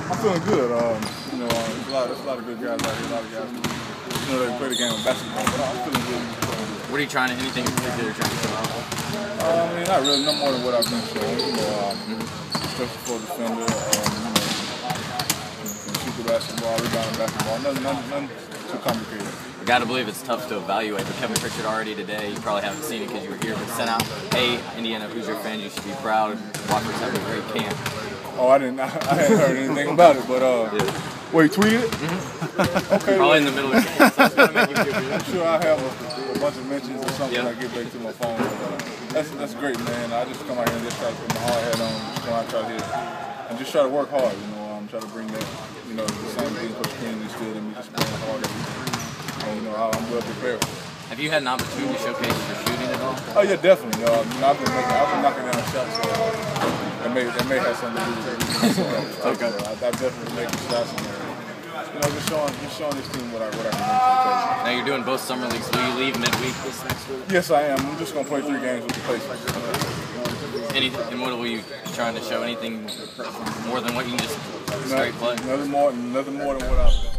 I'm feeling good. There's a lot of good guys out here. A lot of guys they play the game of basketball, but I'm feeling good. What are you trying to, anything in particular you're trying to show out? Not really, no more than what I've been showing. Especially for a defender, can shoot the basketball, rebound the basketball. Nothing too complicated. I gotta believe it's tough to evaluate, but Kevin Pritchard already today, you probably haven't seen it because you were here, but sent out, hey, Indiana, who's your fan? You should be proud. Watford's having a great camp. Oh, I hadn't heard anything about it, but wait, tweeted it? Okay, probably in the middle of the game, so it's gonna make you feel good. I'm sure I have a bunch of mentions or something I get back to my phone. But, that's great, man. I just come out here and just try to put my hard hat on, just come out and try to hit, and just try to work hard. Try to bring that, the same thing Coach King instilled in me, just playing hard every day. And I'm well prepared. Have you had an opportunity to showcase your shooting at all? Oh yeah, definitely. I've been knocking down shots, so that may have something to do with it. Okay. I've definitely making shots and just showing this team what I can bring to the table. Now you're doing both summer leagues. Will you leave midweek this next week? Yes, I am. I'm just gonna play 3 games with the placement. And what will you be trying to show? Anything more than what you just straight play? Nothing more than what I've done.